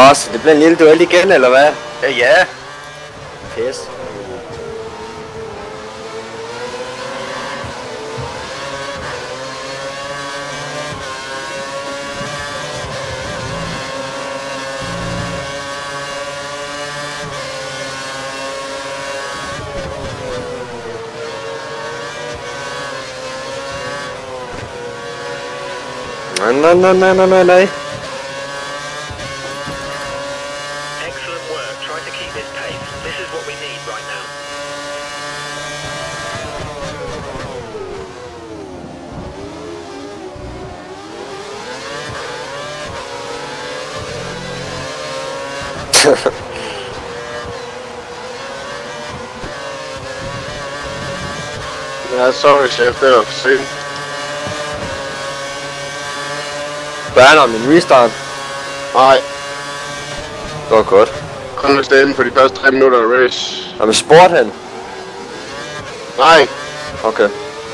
Nå, så det bliver en lille duel igen, eller hvad? Ja. Pis. Nej. Excellent work. Try to keep this pace. This is what we need right now. Ja, sorry chef, det var for sent. Børn om en restart. Nej, Det var godt. kun hvis det er inden for de første 3 minutter af race. Og med sport hen. Nej, Okay.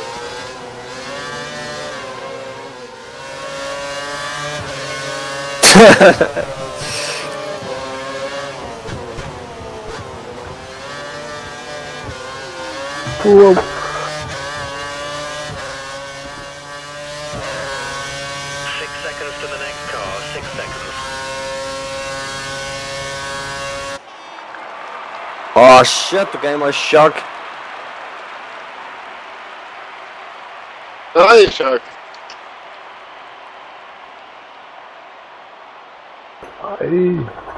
Wow. 6 seconds to the next car. 6 seconds. Oh shit, du gav mig chok. nej, chok. Ej.